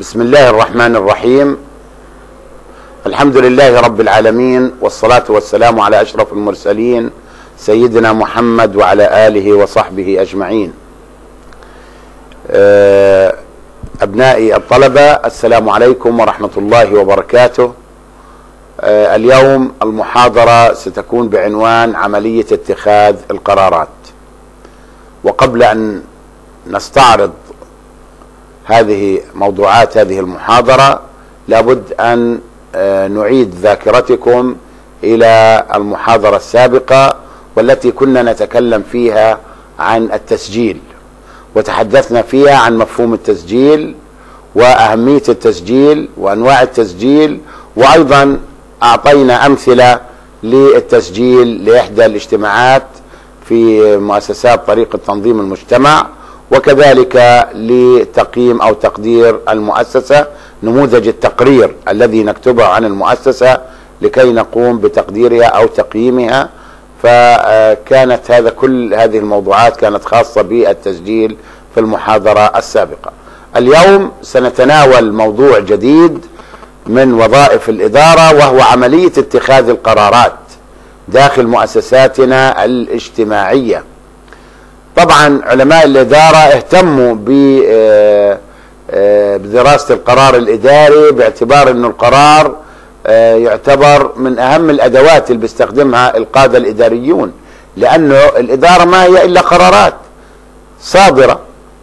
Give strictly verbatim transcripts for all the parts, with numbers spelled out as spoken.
بسم الله الرحمن الرحيم. الحمد لله رب العالمين، والصلاة والسلام على أشرف المرسلين سيدنا محمد وعلى آله وصحبه أجمعين. أبنائي الطلبة، السلام عليكم ورحمة الله وبركاته. اليوم المحاضرة ستكون بعنوان عملية اتخاذ القرارات. وقبل أن نستعرض هذه موضوعات هذه المحاضرة لابد أن نعيد ذاكرتكم إلى المحاضرة السابقة والتي كنا نتكلم فيها عن التسجيل، وتحدثنا فيها عن مفهوم التسجيل وأهمية التسجيل وأنواع التسجيل، وأيضا أعطينا أمثلة للتسجيل لإحدى الاجتماعات في مؤسسات طريقة تنظيم المجتمع، وكذلك لتقييم أو تقدير المؤسسة، نموذج التقرير الذي نكتبه عن المؤسسة لكي نقوم بتقديرها أو تقييمها. فكانت هذا كل هذه الموضوعات كانت خاصة بالتسجيل في المحاضرة السابقة. اليوم سنتناول موضوع جديد من وظائف الإدارة، وهو عملية اتخاذ القرارات داخل مؤسساتنا الاجتماعية. طبعا علماء الإدارة اهتموا بدراسة القرار الإداري باعتبار أن القرار يعتبر من أهم الأدوات اللي بيستخدمها القادة الإداريون، لأنه الإدارة ما هي إلا قرارات صادرة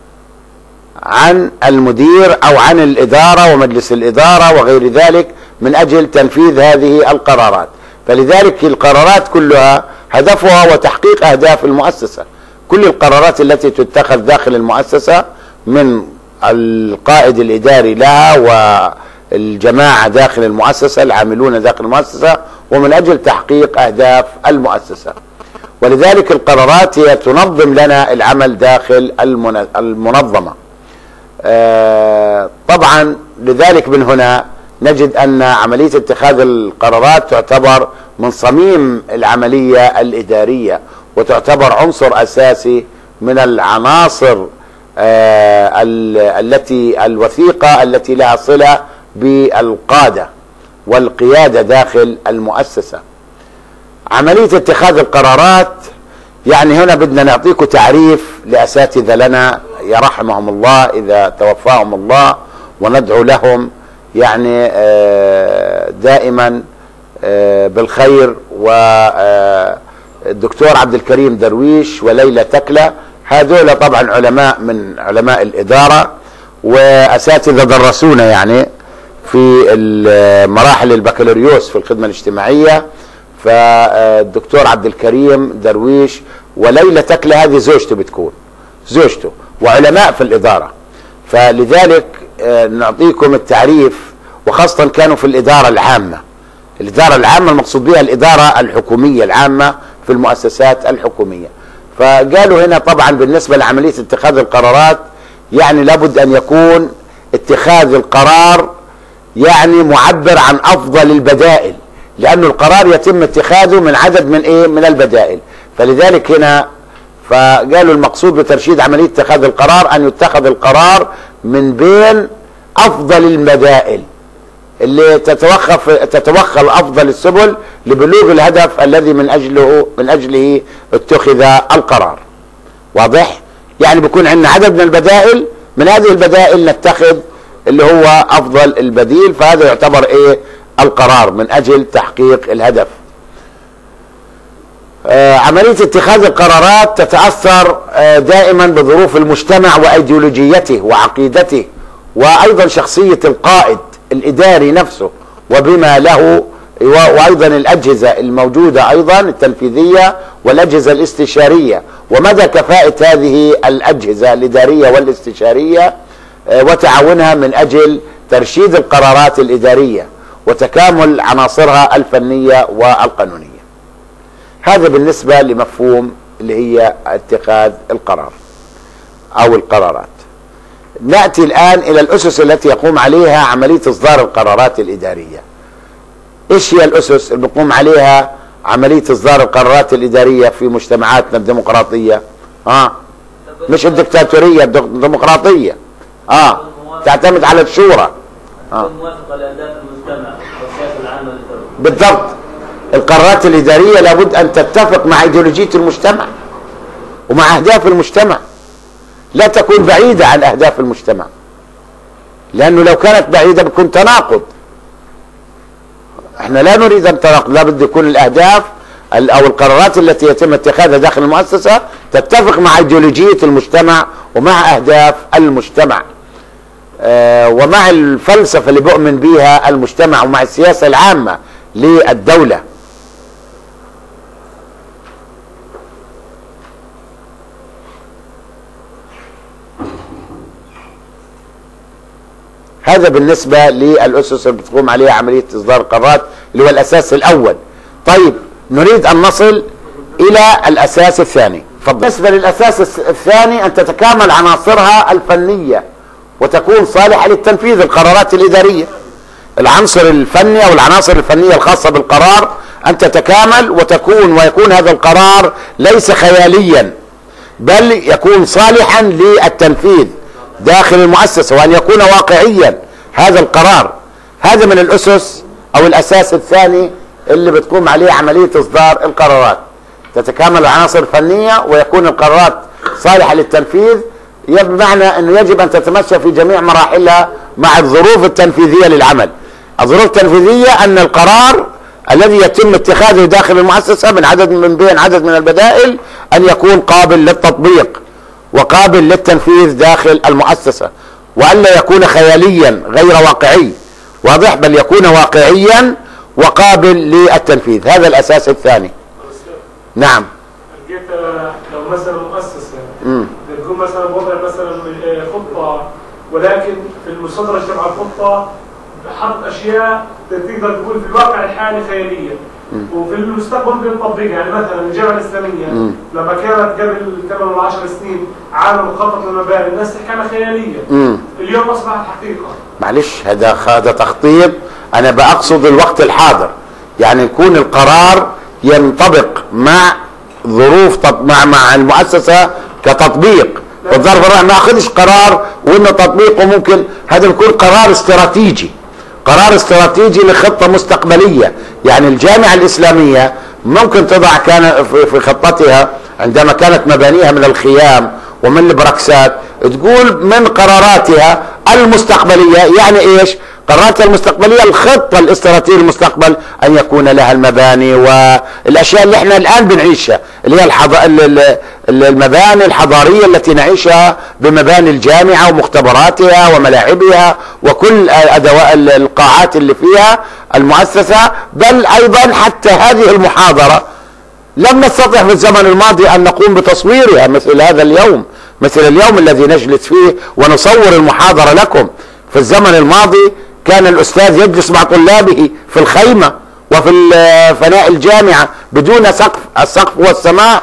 عن المدير أو عن الإدارة ومجلس الإدارة وغير ذلك من أجل تنفيذ هذه القرارات. فلذلك القرارات كلها هدفها وتحقيق أهداف المؤسسة. كل القرارات التي تتخذ داخل المؤسسة من القائد الإداري لها والجماعة داخل المؤسسة، العاملون داخل المؤسسة، ومن أجل تحقيق أهداف المؤسسة. ولذلك القرارات هي تنظم لنا العمل داخل المنظمة. طبعا لذلك من هنا نجد أن عملية اتخاذ القرارات تعتبر من صميم العملية الإدارية، وتعتبر عنصر أساسي من العناصر التي الوثيقة التي لها صلة بالقادة والقيادة داخل المؤسسة. عملية اتخاذ القرارات يعني هنا بدنا نعطيكم تعريف لأساتذة لنا يرحمهم الله إذا توفاهم الله، وندعو لهم يعني دائما بالخير، والدكتور عبد الكريم درويش وليلى تكلة. هذول طبعا علماء من علماء الإدارة وأساتذة درسونا يعني في مراحل البكالوريوس في الخدمة الاجتماعية. فالدكتور عبد الكريم درويش وليلى تكلة هذه زوجته بتكون زوجته وعلماء في الإدارة. فلذلك نعطيكم التعريف، وخاصة كانوا في الإدارة العامة. الإدارة العامة المقصود بها الإدارة الحكومية العامة في المؤسسات الحكومية. فقالوا هنا طبعا بالنسبة لعملية اتخاذ القرارات يعني لابد أن يكون اتخاذ القرار يعني معبر عن أفضل البدائل، لأن القرار يتم اتخاذه من عدد من إيه من البدائل. فلذلك هنا فقالوا المقصود بترشيد عملية اتخاذ القرار أن يتخذ القرار من بين أفضل البدائل اللي تتوخف تتوخى أفضل السبل لبلوغ الهدف الذي من أجله من أجله اتخذ القرار. واضح؟ يعني بيكون عندنا عدد من البدائل، من هذه البدائل نتخذ اللي هو أفضل البديل، فهذا يعتبر إيه القرار من أجل تحقيق الهدف. آه عملية اتخاذ القرارات تتأثر آه دائما بظروف المجتمع وأيديولوجيته وعقيدته، وأيضا شخصية القائد الإداري نفسه وبما له، وأيضا الأجهزة الموجودة أيضا التنفيذية والأجهزة الاستشارية، ومدى كفاءة هذه الأجهزة الإدارية والاستشارية وتعاونها من أجل ترشيد القرارات الإدارية وتكامل عناصرها الفنية والقانونية. هذا بالنسبة لمفهوم اللي هي اتخاذ القرار أو القرارات. نأتي الآن إلى الأسس التي يقوم عليها عملية إصدار القرارات الإدارية. إيش هي الأسس اللي بيقوم عليها عملية إصدار القرارات الإدارية في مجتمعاتنا الديمقراطية؟ آه مش الدكتاتورية، الديمقراطية. آه تعتمد على الشورى. آه. موافقة لأهداف المجتمع والسياسة العامة للدولة. بالضبط. القرارات الإدارية لابد أن تتفق مع إيديولوجية المجتمع ومع أهداف المجتمع، لا تكون بعيدة عن أهداف المجتمع، لأنه لو كانت بعيدة بيكون تناقض. احنا لا نريد أن تناقض، لابد يكون الأهداف أو القرارات التي يتم اتخاذها داخل المؤسسة تتفق مع إيديولوجية المجتمع ومع أهداف المجتمع آه ومع الفلسفة اللي بؤمن بها المجتمع ومع السياسة العامة للدولة. هذا بالنسبة للأسس اللي بتقوم عليها عملية إصدار القرارات اللي هو الأساس الأول. طيب نريد أن نصل إلى الأساس الثاني. بالنسبة للأساس الثاني أن تتكامل عناصرها الفنية وتكون صالحة للتنفيذ القرارات الإدارية. العنصر الفني أو العناصر الفنية الخاصة بالقرار أن تتكامل وتكون ويكون هذا القرار ليس خياليا، بل يكون صالحا للتنفيذ داخل المؤسسة، وأن يكون واقعيا هذا القرار. هذا من الأسس أو الأساس الثاني اللي بتقوم عليه عملية إصدار القرارات. تتكامل العناصر الفنية ويكون القرارات صالحة للتنفيذ، بمعنى أنه يجب أن تتمشى في جميع مراحلها مع الظروف التنفيذية للعمل. الظروف التنفيذية أن القرار الذي يتم اتخاذه داخل المؤسسة من عدد من بين عدد من البدائل أن يكون قابل للتطبيق وقابل للتنفيذ داخل المؤسسة، وألا يكون خياليا غير واقعي، واضح، بل يكون واقعيا وقابل للتنفيذ. هذا الأساس الثاني. نعم. لقيت لو مثلا مؤسسة تكون مثلا وضع مثلا خطة، ولكن في المستدرج تبع الخطة حط أشياء تقدر تقول في الواقع الحالي خيالية، وفي المستقبل بنطبقها. يعني مثلا الجامعة الإسلامية مم. لما كانت قبل ثمان ولا عشر سنين عالم مخطط للمباني الناس تحكي عنها خيالية، مم. اليوم أصبحت حقيقة. معلش هذا هذا تخطيط. أنا بقصد الوقت الحاضر، يعني يكون القرار ينطبق مع ظروف مع مع المؤسسة كتطبيق. والظرف الرابع ما أخذش قرار وإنه تطبيقه ممكن، هذا يكون قرار استراتيجي، قرار استراتيجي لخطة مستقبلية. يعني الجامعة الإسلامية ممكن تضع كان في خطتها عندما كانت مبانيها من الخيام ومن البراكسات تقول من قراراتها المستقبلية، يعني إيش قراراتها المستقبلية؟ الخطة الاستراتيجية للمستقبل أن يكون لها المباني والأشياء اللي احنا الآن بنعيشها، اللي هي الحض... المباني الحضارية التي نعيشها بمباني الجامعة ومختبراتها وملاعبها وكل أدوات القاعات اللي فيها المؤسسة. بل أيضا حتى هذه المحاضرة لم نستطع في الزمن الماضي أن نقوم بتصويرها مثل هذا اليوم، مثل اليوم الذي نجلس فيه ونصور المحاضرة لكم. في الزمن الماضي كان الأستاذ يجلس مع طلابه في الخيمة وفي فناء الجامعة بدون سقف، السقف والسماء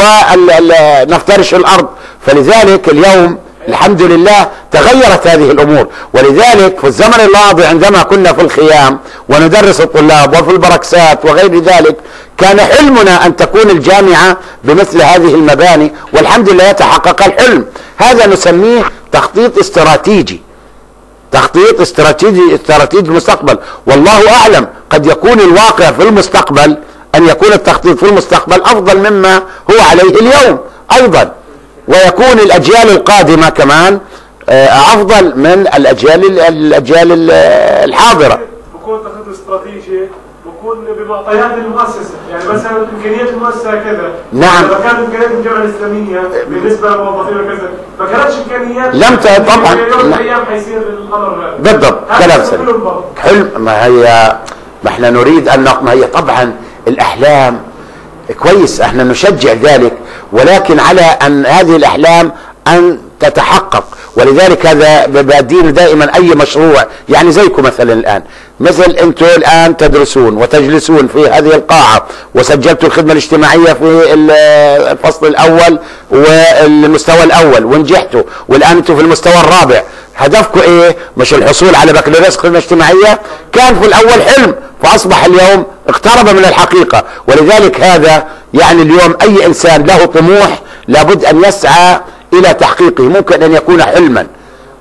ونفترش الأرض. فلذلك اليوم الحمد لله تغيرت هذه الأمور. ولذلك في الزمن الماضي عندما كنا في الخيام وندرس الطلاب وفي البركسات وغير ذلك كان حلمنا أن تكون الجامعة بمثل هذه المباني، والحمد لله يتحقق الحلم. هذا نسميه تخطيط استراتيجي، تخطيط استراتيجي استراتيجي المستقبل. والله أعلم قد يكون الواقع في المستقبل أن يكون التخطيط في المستقبل أفضل مما هو عليه اليوم أيضا، ويكون الأجيال القادمة كمان أفضل من الأجيال الأجيال الحاضرة. بكون تخطيط استراتيجي بكون بمعطيات المؤسسة، يعني مثلا إمكانيات المؤسسة كذا. نعم. إذا كانت إمكانيات الجامعة الإسلامية بالنسبة للموظفين وكذا ما كانتش إمكانيات، لم طبعا يوم من الأيام حيصير الأمر بالضبط. كلام سليم. حلم. ما هي ما احنا نريد أن ما هي طبعا الأحلام كويس، احنا نشجع ذلك، ولكن على أن هذه الأحلام أن تتحقق. ولذلك هذا بدين دائما أي مشروع، يعني زيكم مثلا الآن، مثل أنتم الآن تدرسون وتجلسون في هذه القاعة وسجلتوا الخدمة الاجتماعية في الفصل الأول والمستوى الأول ونجحتوا، والآن أنتم في المستوى الرابع. هدفكم إيه؟ مش الحصول على بكالوريوس خدمة اجتماعية؟ كان في الأول حلم فأصبح اليوم اقترب من الحقيقة. ولذلك هذا يعني اليوم أي إنسان له طموح لابد أن يسعى إلى تحقيقه. ممكن أن يكون حلما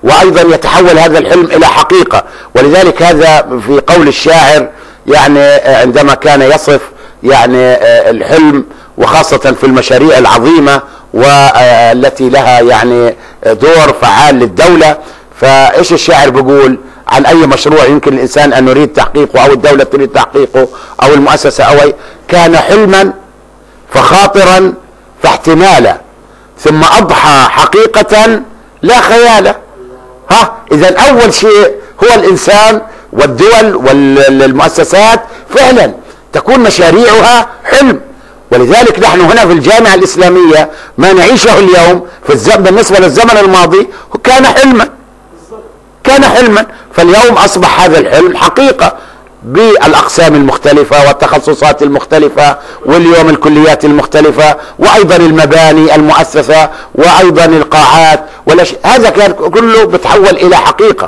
وايضا يتحول هذا الحلم الى حقيقة. ولذلك هذا في قول الشاعر يعني عندما كان يصف يعني الحلم وخاصة في المشاريع العظيمة والتي لها يعني دور فعال للدولة، فايش الشاعر بيقول عن اي مشروع يمكن الانسان ان يريد تحقيقه او الدولة تريد تحقيقه او المؤسسة او أي كان حلما فخاطرا فاحتمالا ثم اضحى حقيقة لا خيالا. ها اذا اول شيء هو الانسان والدول والمؤسسات فعلا تكون مشاريعها حلم. ولذلك نحن هنا في الجامعة الإسلامية ما نعيشه اليوم في الزمن بالنسبة للزمن الماضي كان حلما كان حلما فاليوم أصبح هذا الحلم حقيقة بالأقسام المختلفة والتخصصات المختلفة واليوم الكليات المختلفة وأيضا المباني المؤسسة وأيضا القاعات والأشياء، هذا كان كله بتحول إلى حقيقة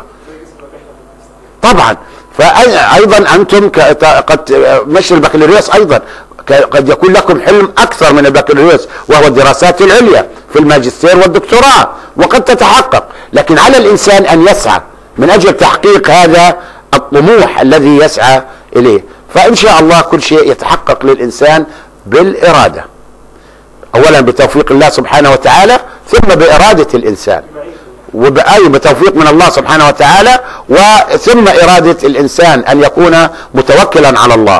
طبعا. فأيضا أنتم قد مش البكالوريوس أيضا قد يكون لكم حلم أكثر من البكالوريوس وهو الدراسات العليا في الماجستير والدكتوراه وقد تتحقق، لكن على الإنسان أن يسعى من أجل تحقيق هذا الطموح الذي يسعى إليه. فإن شاء الله كل شيء يتحقق للإنسان بالإرادة، أولا بتوفيق الله سبحانه وتعالى ثم بإرادة الإنسان وبأي بتوفيق من الله سبحانه وتعالى وثم إرادة الإنسان أن يكون متوكلا على الله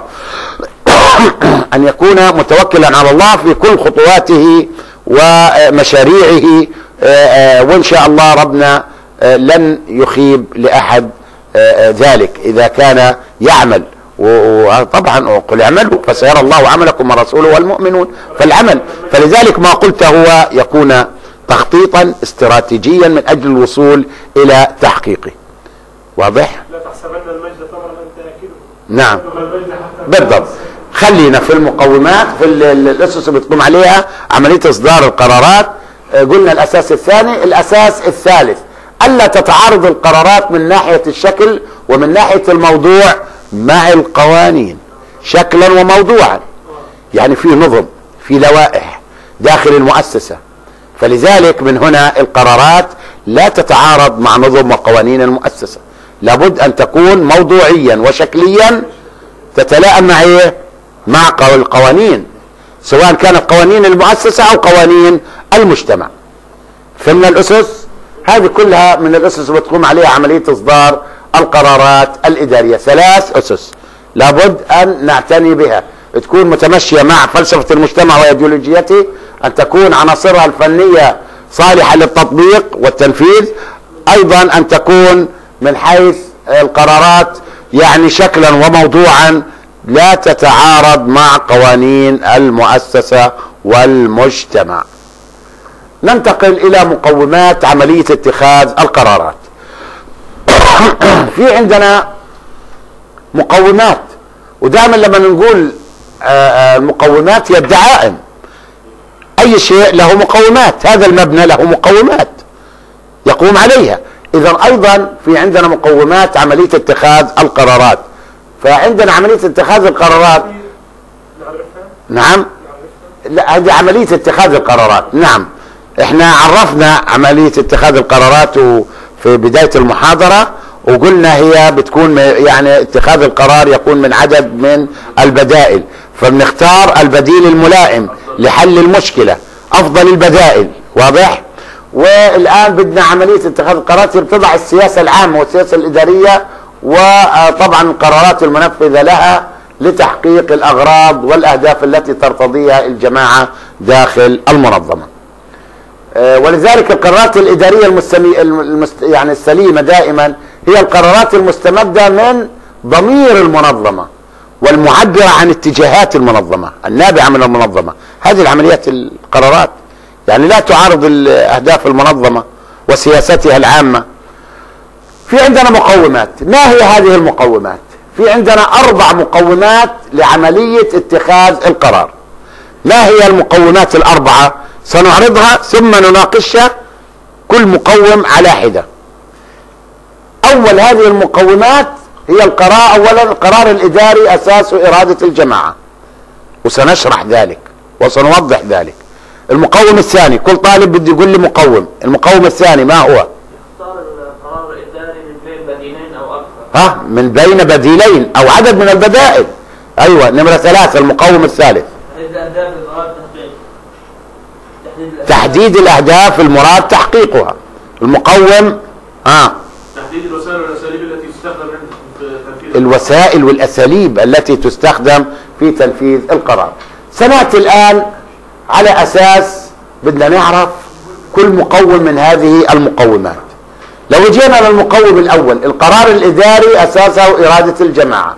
أن يكون متوكلا على الله في كل خطواته ومشاريعه، وإن شاء الله ربنا لن يخيب لأحد ذلك إذا كان يعمل. وطبعا قل اعملوا فسيرى الله عملكم ورسوله والمؤمنون، فالعمل فلذلك ما قلت هو يكون تخطيطا استراتيجيا من أجل الوصول إلى تحقيقه. واضح؟ لا تحسبن المجد طبعا أنت أكيد. نعم بالضبط. خلينا في المقومات في الأسس اللي بتقوم عليها عملية إصدار القرارات. قلنا الأساس الثاني. الأساس الثالث ألا تتعارض القرارات من ناحية الشكل ومن ناحية الموضوع مع القوانين شكلا وموضوعا، يعني في نظم في لوائح داخل المؤسسة، فلذلك من هنا القرارات لا تتعارض مع نظم وقوانين المؤسسة، لابد أن تكون موضوعيا وشكليا تتلائم مع ايه؟ مع القوانين، سواء كانت قوانين المؤسسة أو قوانين المجتمع. فمن الأسس هذه كلها من الأسس اللي بتقوم عليها عملية إصدار القرارات الإدارية. ثلاث أسس لابد أن نعتني بها، تكون متمشية مع فلسفة المجتمع وأيديولوجيته، أن تكون عناصرها الفنية صالحة للتطبيق والتنفيذ، أيضا أن تكون من حيث القرارات يعني شكلا وموضوعا لا تتعارض مع قوانين المؤسسة والمجتمع. ننتقل إلى مقومات عملية اتخاذ القرارات. في عندنا مقومات، ودائما لما نقول المقومات هي الدعائم، أي شيء له مقومات، هذا المبنى له مقومات يقوم عليها. إذا أيضا في عندنا مقومات عملية اتخاذ القرارات. فعندنا عملية اتخاذ القرارات نعم لا هذه عملية اتخاذ القرارات. نعم احنا عرفنا عملية اتخاذ القرارات في بداية المحاضرة وقلنا هي بتكون يعني اتخاذ القرار يكون من عدد من البدائل، فبنختار البديل الملائم لحل المشكلة، أفضل البدائل. واضح؟ والآن بدنا عملية اتخاذ القرارات بتضع السياسة العامة والسياسة الإدارية وطبعا القرارات المنفذة لها لتحقيق الأغراض والأهداف التي ترتضيها الجماعة داخل المنظمة. ولذلك القرارات الإدارية المستمي... المست... يعني السليمة دائما هي القرارات المستمدة من ضمير المنظمة والمعبرة عن اتجاهات المنظمة النابعة من المنظمة. هذه العمليات القرارات يعني لا تعارض أهداف المنظمة وسياستها العامة. في عندنا مقومات. ما هي هذه المقومات؟ في عندنا أربع مقومات لعملية اتخاذ القرار. ما هي المقومات الأربعة؟ سنعرضها ثم نناقشها كل مقوم على حدة. أول هذه المقومات هي القرار. أولا القرار الإداري أساس إرادة الجماعة، وسنشرح ذلك وسنوضح ذلك. المقوم الثاني، كل طالب بده يقول لي مقوم. المقوم الثاني ما هو؟ اختار ها من بين بديلين او عدد من البدائل. ايوه نمرة ثلاثة المقوم الثالث تحديد الاهداف المراد تحقيقها. المقوم ها تحديد الوسائل والاساليب التي تستخدم في تنفيذ الوسائل والاساليب التي تستخدم في تنفيذ القرار. سنأتي الان على اساس بدنا نعرف كل مقوم من هذه المقومات. لو جينا للمقوم الاول القرار الاداري اساسه اراده الجماعه.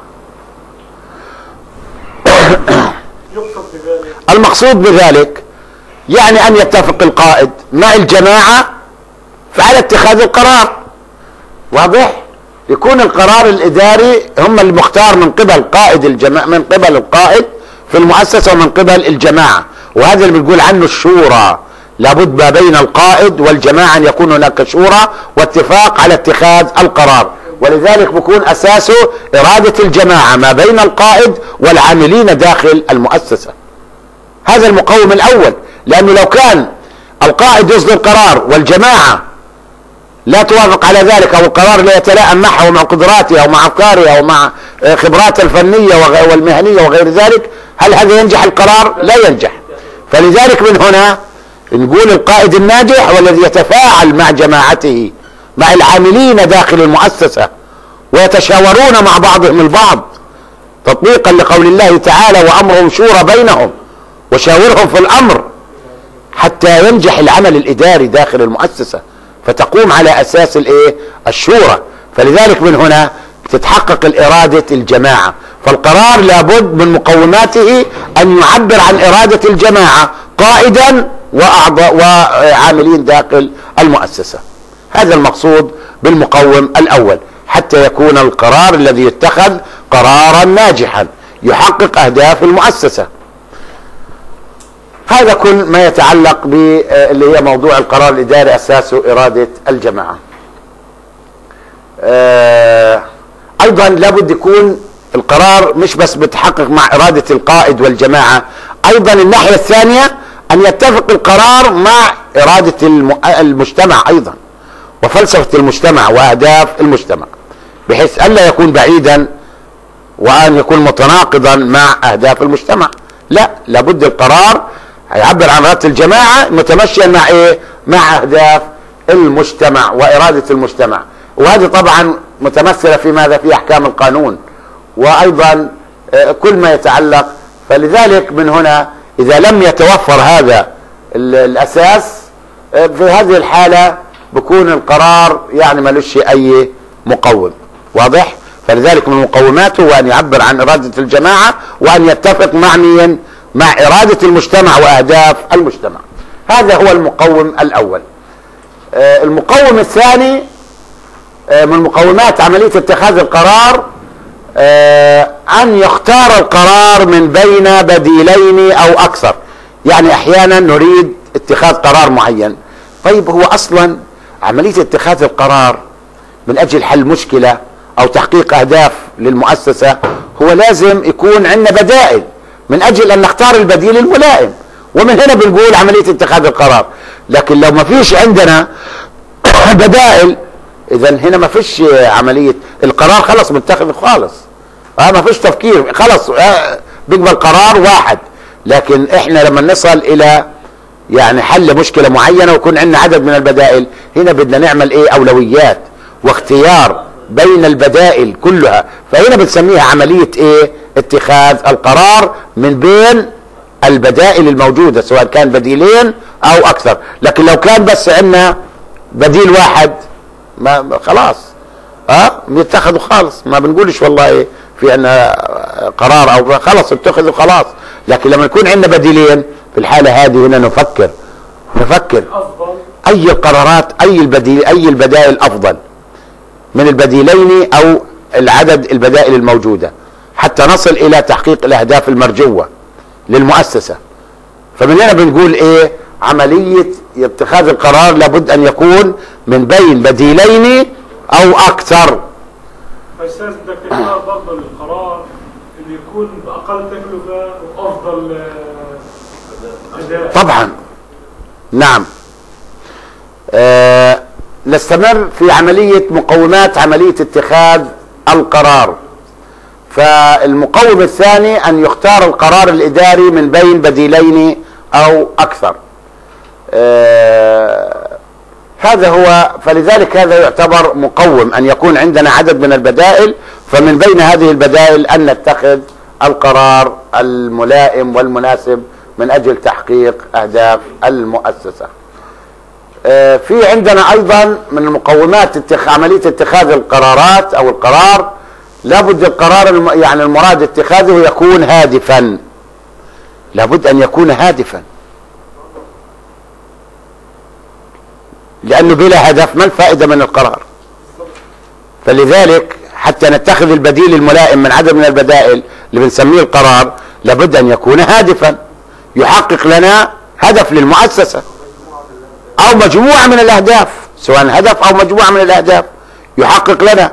المقصود بذلك يعني ان يتفق القائد مع الجماعه على اتخاذ القرار. واضح؟ يكون القرار الاداري هم المختار من قبل قائد الجماعه من قبل القائد في المؤسسه ومن قبل الجماعه، وهذا اللي بنقول عنه الشورى. لابد ما بين القائد والجماعه ان يكون هناك شورى واتفاق على اتخاذ القرار، ولذلك بكون اساسه اراده الجماعه ما بين القائد والعاملين داخل المؤسسه. هذا المقوم الاول، لانه لو كان القائد يصدر قرار والجماعه لا توافق على ذلك او القرار لا يتلائم معها ومع قدراتها ومع افكارها ومع خبراتها الفنيه والمهنيه وغير ذلك، هل هذا ينجح القرار؟ لا ينجح. فلذلك من هنا نقول القائد الناجح والذي يتفاعل مع جماعته مع العاملين داخل المؤسسة ويتشاورون مع بعضهم البعض تطبيقا لقول الله تعالى وأمرهم شورى بينهم وشاورهم في الأمر، حتى ينجح العمل الإداري داخل المؤسسة فتقوم على أساس الإيه؟ الشورى. فلذلك من هنا تتحقق الإرادة الجماعة. فالقرار لابد من مقوماته أن يعبر عن إرادة الجماعة قائدا وأعضاء وعاملين داخل المؤسسة. هذا المقصود بالمقوم الأول، حتى يكون القرار الذي يتخذ قرارا ناجحا يحقق أهداف المؤسسة. هذا كل ما يتعلق باللي هي موضوع القرار الإداري أساسه إرادة الجماعة. أيضا لابد يكون القرار مش بس بتحقق مع إرادة القائد والجماعة، أيضا الناحية الثانية أن يتفق القرار مع إرادة المجتمع أيضا وفلسفة المجتمع وأهداف المجتمع، بحيث ألا يكون بعيدا وأن يكون متناقضا مع أهداف المجتمع. لا، لابد القرار يعبر عن إرادة الجماعة متمشيا مع إيه؟ مع أهداف المجتمع وإرادة المجتمع. وهذه طبعا متمثلة في ماذا؟ في أحكام القانون وأيضا كل ما يتعلق. فلذلك من هنا إذا لم يتوفر هذا الأساس في هذه الحالة بكون القرار يعني ملوش أي مقوم. واضح؟ فلذلك من مقوماته وأن يعبر عن إرادة الجماعة وأن يتفق مع مين؟ مع إرادة المجتمع وأهداف المجتمع. هذا هو المقوم الأول. المقوم الثاني من مقومات عملية اتخاذ القرار أن يختار القرار من بين بديلين أو أكثر. يعني أحيانا نريد اتخاذ قرار معين، طيب هو أصلا عملية اتخاذ القرار من أجل حل مشكلة أو تحقيق أهداف للمؤسسة هو لازم يكون عندنا بدائل من أجل أن نختار البديل الملائم، ومن هنا بنقول عملية اتخاذ القرار. لكن لو ما فيش عندنا بدائل إذا هنا ما فيش عملية القرار، خلص متخذ خالص، اه ما فيش تفكير، خلص آه بيقبل قرار واحد. لكن احنا لما نصل الى يعني حل مشكلة معينة ويكون عندنا عدد من البدائل، هنا بدنا نعمل ايه؟ اولويات واختيار بين البدائل كلها. فهنا بنسميها عملية ايه؟ اتخاذ القرار من بين البدائل الموجودة سواء كان بديلين او اكثر. لكن لو كان بس عندنا بديل واحد ما خلاص اه بيتخذوا خالص، ما بنقولش والله في عندنا قرار او خلاص اتخذوا خلاص. لكن لما يكون عندنا بديلين في الحالة هذه هنا نفكر نفكر اي القرارات اي البديل اي البدائل افضل من البديلين او العدد البدائل الموجودة حتى نصل الى تحقيق الاهداف المرجوة للمؤسسة. فمن هنا بنقول ايه؟ عملية اتخاذ القرار لابد ان يكون من بين بديلين او اكثر. فأساس بدك تختار برضه القرار اللي يكون بأقل تكلفة وأفضل أداء. طبعا نعم. آه نستمر في عملية مقومات عملية اتخاذ القرار. فالمقوم الثاني أن يختار القرار الإداري من بين بديلين أو أكثر. آه هذا هو، فلذلك هذا يعتبر مقوم، أن يكون عندنا عدد من البدائل، فمن بين هذه البدائل أن نتخذ القرار الملائم والمناسب من أجل تحقيق أهداف المؤسسة. آه في عندنا أيضا من المقومات اتخ... عملية اتخاذ القرارات أو القرار، لابد القرار الم... يعني المراد اتخاذه يكون هادفا، لابد أن يكون هادفا، لأنه بلا هدف ما الفائدة من القرار؟ فلذلك حتى نتخذ البديل الملائم من عدد من البدائل اللي بنسميه القرار، لابد أن يكون هادفا يحقق لنا هدف للمؤسسة أو مجموعة من الأهداف، سواء هدف أو مجموعة من الأهداف يحقق لنا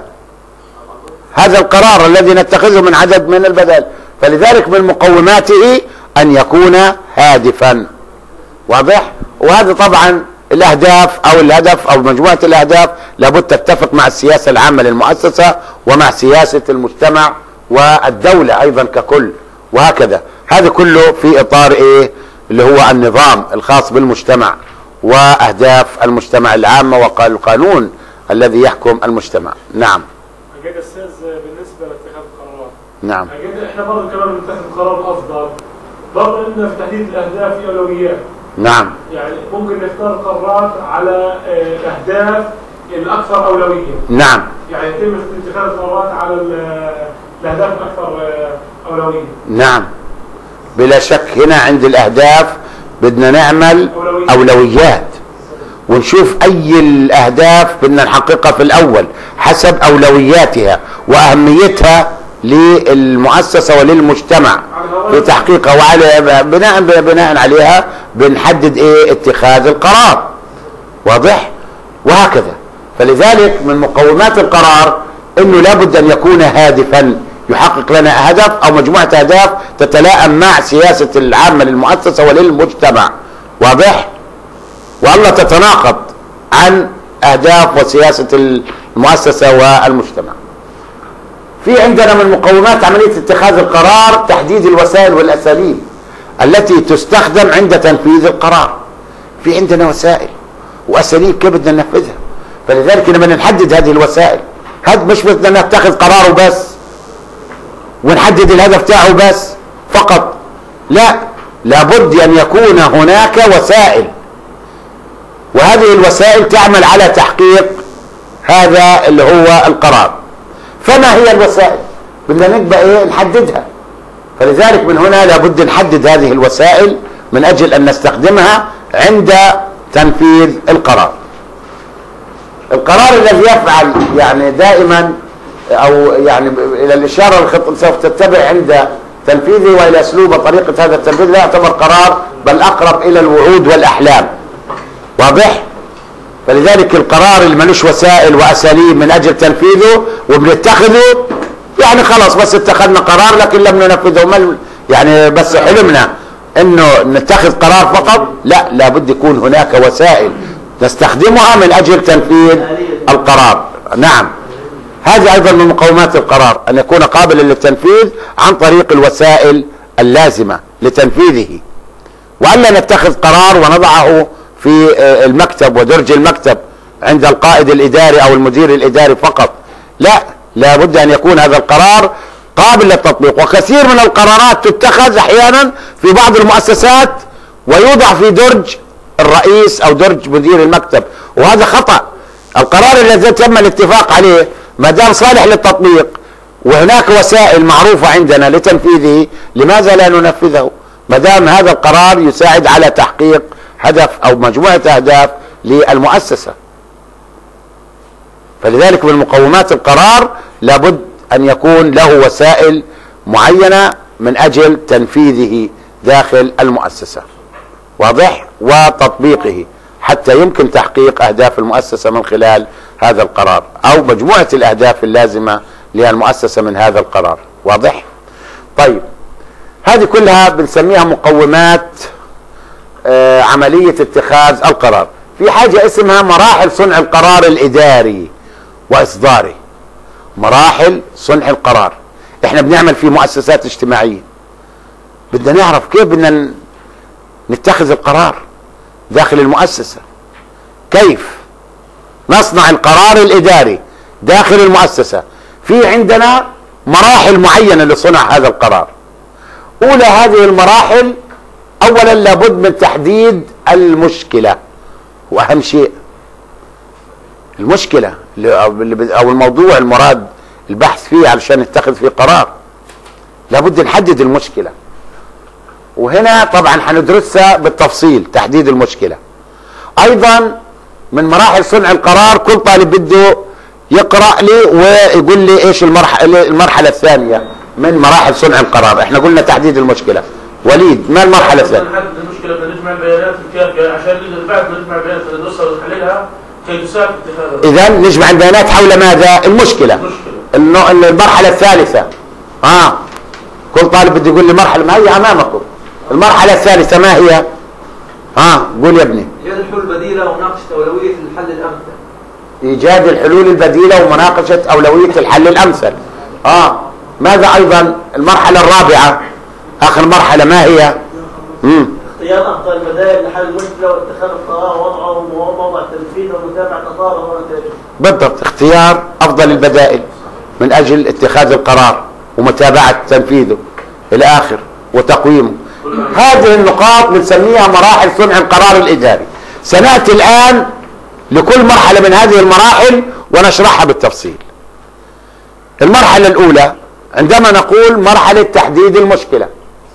هذا القرار الذي نتخذه من عدد من البدائل. فلذلك من مقوماته أن يكون هادفا. واضح؟ وهذا طبعا الأهداف أو الهدف أو مجموعة الأهداف لابد تتفق مع السياسة العامة للمؤسسة ومع سياسة المجتمع والدولة أيضا ككل، وهكذا. هذا كله في إطار إيه؟ اللي هو النظام الخاص بالمجتمع وأهداف المجتمع العامة والقانون الذي يحكم المجتمع. نعم. أجد أستاذ بالنسبة لاتخاذ القرارات. نعم. أجد إحنا برضه كمان بنتخذ قرار أفضل، برضه إن في تحديد الأهداف في أولويات. نعم. يعني ممكن نختار قرارات على الأهداف الأكثر أولوية. نعم. يعني يتم اتخاذ القرارات على الأهداف الأكثر أولوية. نعم. بلا شك هنا عند الأهداف بدنا نعمل أولويات, أولويات. ونشوف أي الأهداف بدنا نحققها في الأول حسب أولوياتها وأهميتها للمؤسسة وللمجتمع في تحقيقها، وعلى بناء بناء عليها بنحدد ايه اتخاذ القرار. واضح؟ وهكذا. فلذلك من مقومات القرار انه لابد ان يكون هادفا يحقق لنا هدف او مجموعة اهداف تتلائم مع سياسة العامة للمؤسسة وللمجتمع. واضح؟ والله تتناقض عن اهداف وسياسة المؤسسة والمجتمع. في عندنا من مقومات عملية اتخاذ القرار تحديد الوسائل والأساليب التي تستخدم عند تنفيذ القرار. في عندنا وسائل وأساليب كيف بدنا ننفذها، فلذلك لما نحدد هذه الوسائل، هذا مش بدنا نتخذ قراره بس ونحدد الهدف تاعه بس فقط، لا، لابد أن يكون هناك وسائل، وهذه الوسائل تعمل على تحقيق هذا اللي هو القرار. فما هي الوسائل؟ بدنا نبقى ايه نحددها. فلذلك من هنا لابد نحدد هذه الوسائل من اجل ان نستخدمها عند تنفيذ القرار. القرار الذي يفعل يعني دائما او يعني الى الاشاره الخطة سوف تتبع عند تنفيذه والى اسلوب وطريقه هذا التنفيذ لا يعتبر قرار بل اقرب الى الوعود والاحلام. واضح؟ فلذلك القرار اللي ملوش وسائل واساليب من اجل تنفيذه وبنتخذه يعني خلاص بس اتخذنا قرار لكن لم ننفذه، يعني بس حلمنا انه نتخذ قرار فقط، لا، لابد يكون هناك وسائل نستخدمها من اجل تنفيذ القرار. نعم. هذه ايضا من مقومات القرار ان يكون قابلا للتنفيذ عن طريق الوسائل اللازمة لتنفيذه، والا نتخذ قرار ونضعه في المكتب ودرج المكتب عند القائد الإداري أو المدير الإداري فقط، لا، لابد أن يكون هذا القرار قابل للتطبيق. وكثير من القرارات تتخذ أحيانا في بعض المؤسسات ويوضع في درج الرئيس أو درج مدير المكتب، وهذا خطأ. القرار الذي تم الاتفاق عليه ما دام صالح للتطبيق وهناك وسائل معروفة عندنا لتنفيذه، لماذا لا ننفذه ما دام هذا القرار يساعد على تحقيق هدف أو مجموعة أهداف للمؤسسة. فلذلك من مقومات القرار لابد أن يكون له وسائل معينة من أجل تنفيذه داخل المؤسسة. واضح؟ وتطبيقه حتى يمكن تحقيق أهداف المؤسسة من خلال هذا القرار أو مجموعة الأهداف اللازمة للمؤسسة من هذا القرار. واضح؟ طيب، هذه كلها بنسميها مقومات آه عملية اتخاذ القرار. في حاجة اسمها مراحل صنع القرار الإداري وإصداره. مراحل صنع القرار. احنا بنعمل في مؤسسات اجتماعية، بدنا نعرف كيف بدنا نتخذ القرار داخل المؤسسة، كيف نصنع القرار الإداري داخل المؤسسة. في عندنا مراحل معينة لصنع هذا القرار. أولى هذه المراحل، أولا لابد من تحديد المشكلة، وأهم شيء المشكلة أو الموضوع المراد البحث فيه علشان نتخذ فيه قرار. لابد نحدد المشكلة، وهنا طبعا حندرسها بالتفصيل تحديد المشكلة. أيضا من مراحل صنع القرار، كل طالب بده يقرأ لي ويقول لي ايش المرحلة المرحلة الثانية من مراحل صنع القرار. احنا قلنا تحديد المشكلة. وليد، ما المرحلة الثانية؟ نحدد المشكلة، بدنا نجمع البيانات الكافية عشان بعد ما نجمع البيانات اللي نوصل ونحللها كي تساعد اتخاذ. إذا نجمع البيانات حول ماذا؟ المشكلة. المشكلة. المرحلة الثالثة. اه كل طالب بده يقول لي مرحلة، ما هي أمامكم. المرحلة الثالثة ما هي؟ اه قول يا ابني. إيجاد الحلول البديلة ومناقشة أولوية الحل الأمثل. إيجاد الحلول البديلة ومناقشة أولوية الحل الأمثل. اه ماذا أيضا؟ المرحلة الرابعة آخر مرحلة ما هي؟ امم اختيار أفضل البدائل لحل المشكلة واتخاذ القرار ووضعه وموضع التنفيذ ومتابعة أثاره ونتائجه. بالضبط، اختيار أفضل البدائل من أجل اتخاذ القرار ومتابعة تنفيذه إلى آخر وتقويمه. هذه النقاط بنسميها مراحل صنع القرار الإداري. سنأتي الآن لكل مرحلة من هذه المراحل ونشرحها بالتفصيل. المرحلة الأولى عندما نقول مرحلة تحديد المشكلة،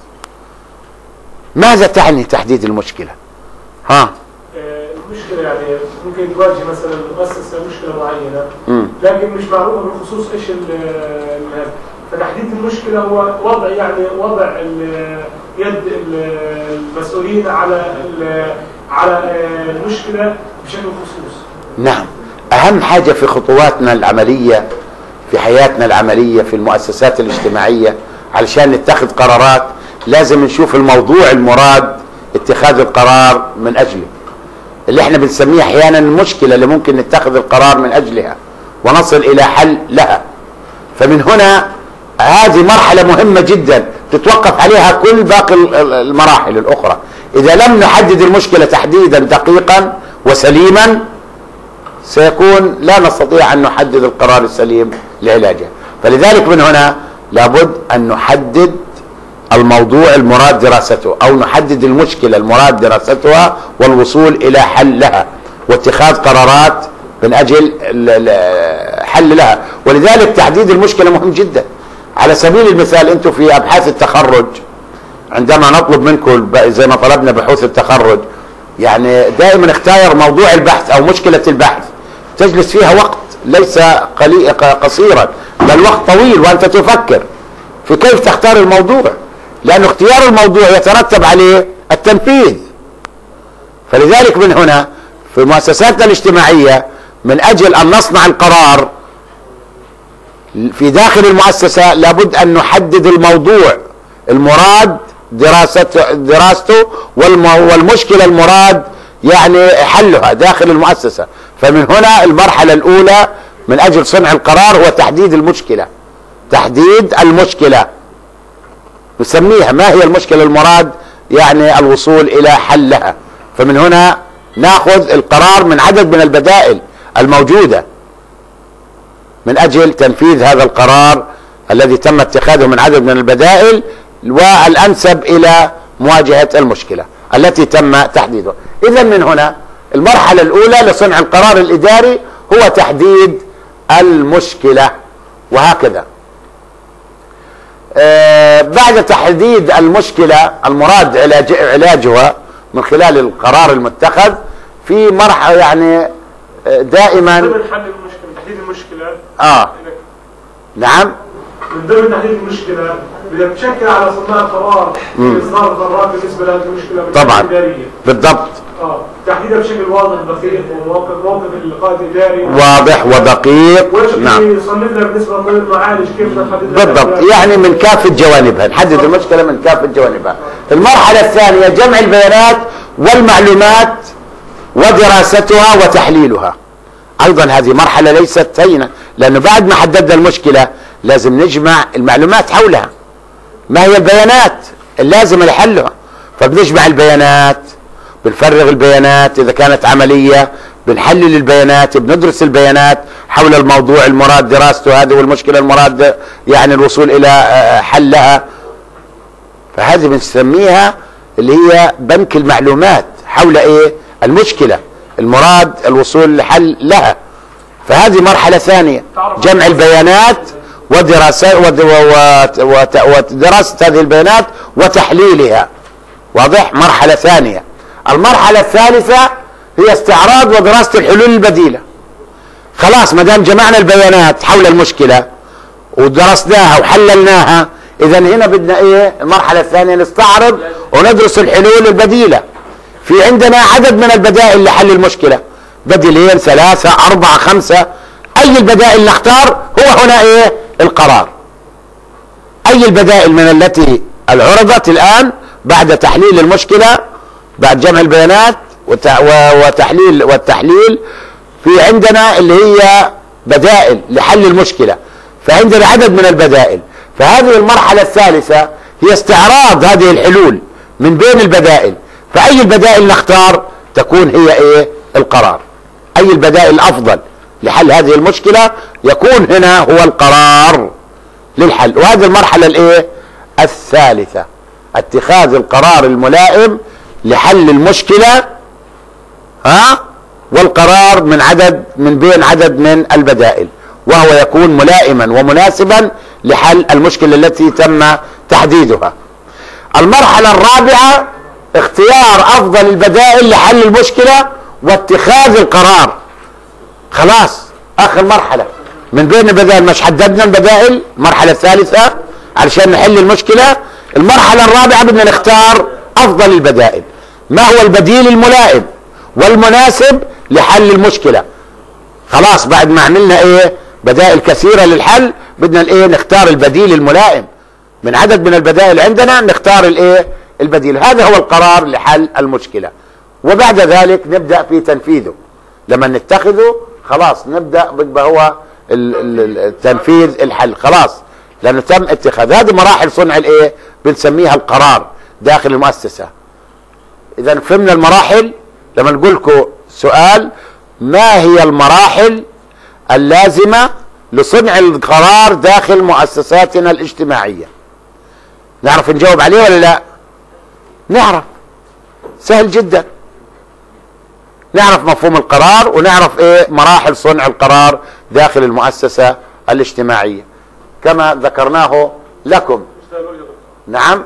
ماذا تعني تحديد المشكلة؟ ها؟ المشكلة يعني ممكن تواجه مثلا مؤسسة مشكلة معينة م. لكن مش معروفة بالخصوص ايش فتحديد المشكلة هو وضع يعني وضع يد المسؤولين على على المشكلة بشكل خصوص. نعم، أهم حاجة في خطواتنا العملية في حياتنا العملية في المؤسسات الاجتماعية علشان نتخذ قرارات لازم نشوف الموضوع المراد اتخاذ القرار من أجله، اللي احنا بنسميه أحيانا المشكلة اللي ممكن نتخذ القرار من أجلها ونصل إلى حل لها. فمن هنا هذه مرحلة مهمة جدا تتوقف عليها كل باقي المراحل الأخرى. إذا لم نحدد المشكلة تحديدا دقيقا وسليما سيكون لا نستطيع أن نحدد القرار السليم لعلاجها. فلذلك من هنا لابد أن نحدد الموضوع المراد دراسته أو نحدد المشكلة المراد دراستها والوصول إلى حل لها واتخاذ قرارات من أجل حل لها. ولذلك تحديد المشكلة مهم جدا. على سبيل المثال أنتم في أبحاث التخرج عندما نطلب منكم زي ما طلبنا بحوث التخرج يعني دائما اختار موضوع البحث أو مشكلة البحث تجلس فيها وقت ليس قصيرا بل وقت طويل وأنت تفكر في كيف تختار الموضوع، لأن اختيار الموضوع يترتب عليه التنفيذ. فلذلك من هنا في مؤسساتنا الاجتماعية من أجل أن نصنع القرار في داخل المؤسسة لابد أن نحدد الموضوع المراد دراسته دراسته والمشكلة المراد يعني حلها داخل المؤسسة. فمن هنا المرحلة الأولى من أجل صنع القرار هو تحديد المشكلة. تحديد المشكلة نسميها ما هي المشكلة المراد يعني الوصول إلى حلها. فمن هنا نأخذ القرار من عدد من البدائل الموجودة من أجل تنفيذ هذا القرار الذي تم اتخاذه من عدد من البدائل والأنسب إلى مواجهة المشكلة التي تم تحديدها. إذن من هنا المرحلة الأولى لصنع القرار الإداري هو تحديد المشكلة. وهكذا آه بعد تحديد المشكلة المراد علاج علاجها من خلال القرار المتخذ في مرحلة يعني آه دائما من ضمن حل المشكلة تحديد المشكلة آه نعم من ضمن تحديد المشكلة بدها تشكل على صناع القرار إصدار القرارات بالنسبة لهذه المشكلة طبعا الإدارية. بالضبط اه تحديدها بشكل واضح دقيق وموقف موقف اللقاء الإداري واضح ودقيق. نعم يصنف لنا بالنسبة للمعالج كيف نحدد بالضبط يعني من كافة جوانبها نحدد المشكلة من كافة جوانبها. المرحلة الثانية جمع البيانات والمعلومات ودراستها وتحليلها. ايضا هذه مرحلة ليست هينة، لانه بعد ما حددنا المشكلة لازم نجمع المعلومات حولها. ما هي البيانات اللازمة لحلها؟ فبنجمع البيانات، بنفرغ البيانات اذا كانت عملية، بنحلل البيانات، بندرس البيانات حول الموضوع المراد دراسته هذه والمشكلة المراد يعني الوصول الى حلها. فهذه بنسميها اللي هي بنك المعلومات حول ايه؟ المشكلة المراد الوصول لحل لها. فهذه مرحلة ثانية، جمع البيانات ودراسة ودراسة هذه البيانات وتحليلها. واضح؟ مرحلة ثانية. المرحلة الثالثة هي استعراض ودراسة الحلول البديلة. خلاص ما دام جمعنا البيانات حول المشكلة ودرسناها وحللناها، اذا هنا بدنا ايه؟ المرحلة الثانية نستعرض وندرس الحلول البديلة. في عندنا عدد من البدائل لحل المشكلة، بديلين ثلاثة أربعة خمسة، أي البدائل نختار هو هنا إيه؟ القرار. أي البدائل من التي عرضت الآن بعد تحليل المشكلة، بعد جمع البيانات وتحليل والتحليل، في عندنا اللي هي بدائل لحل المشكلة، فعندنا عدد من البدائل. فهذه المرحلة الثالثة هي استعراض هذه الحلول من بين البدائل، فأي البدائل نختار تكون هي إيه؟ القرار. أي البدائل الأفضل لحل هذه المشكلة يكون هنا هو القرار للحل. وهذه المرحلة الإيه؟ الثالثة، اتخاذ القرار الملائم لحل المشكلة، ها؟ والقرار من عدد من بين عدد من البدائل، وهو يكون ملائما ومناسبا لحل المشكلة التي تم تحديدها. المرحلة الرابعة اختيار افضل البدائل لحل المشكلة واتخاذ القرار. خلاص اخر مرحلة من بين البدائل، مش حددنا البدائل المرحلة الثالثة علشان نحل المشكلة. المرحلة الرابعة بدنا نختار افضل البدائل، ما هو البديل الملائم والمناسب لحل المشكلة. خلاص بعد ما عملنا ايه؟ بدائل كثيرة للحل، بدنا الايه؟ نختار البديل الملائم من عدد من البدائل عندنا، نختار الايه؟ البديل. هذا هو القرار لحل المشكلة. وبعد ذلك نبدأ في تنفيذه. لما نتخذه خلاص نبدأ بيبقى هو التنفيذ الحل، خلاص لأنه تم اتخاذ. هذه مراحل صنع الايه؟ بنسميها القرار داخل المؤسسة. إذا فهمنا المراحل. لما نقول لكم سؤال، ما هي المراحل اللازمة لصنع القرار داخل مؤسساتنا الاجتماعية؟ نعرف نجاوب عليه ولا لا؟ نعرف، سهل جدا. نعرف مفهوم القرار ونعرف ايه مراحل صنع القرار داخل المؤسسة الاجتماعية كما ذكرناه لكم. نعم.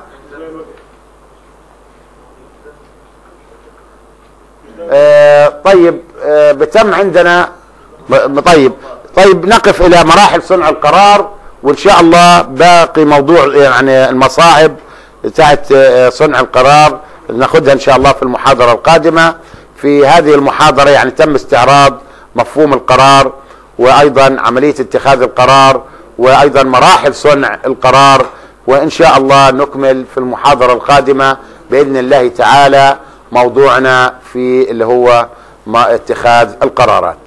آه طيب آه بتم عندنا طيب طيب نقف الى مراحل صنع القرار، وان شاء الله باقي موضوع يعني المصاعب بتاعت صنع القرار ناخذها ان شاء الله في المحاضرة القادمة. في هذه المحاضرة يعني تم استعراض مفهوم القرار، وايضا عملية اتخاذ القرار، وايضا مراحل صنع القرار. وان شاء الله نكمل في المحاضرة القادمة باذن الله تعالى موضوعنا في اللي هو اتخاذ القرارات.